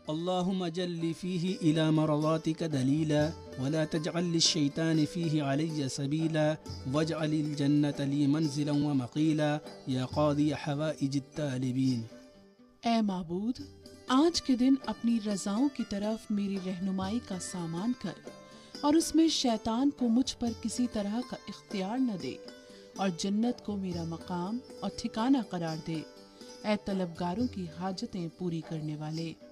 अल्लाहुम्मा जल्ली फ़ीही इला मरज़ातिका दलीला वला तजअल लिश्शैतानि फ़ीही अलय्या सबीला वजअलिल जन्नत ली मंज़िलन व मक़ीला या क़ादी हवाइजित तालिबीन। ऐ माबूद, आज के दिन अपनी रज़ाओं की तरफ मेरी रहनुमाई का सामान कर और उसमें शैतान को मुझ पर किसी तरह का इख्तियार न दे और जन्नत को मेरा मकाम और ठिकाना करार दे। ऐ तलबगारों की हाजतें पूरी करने वाले।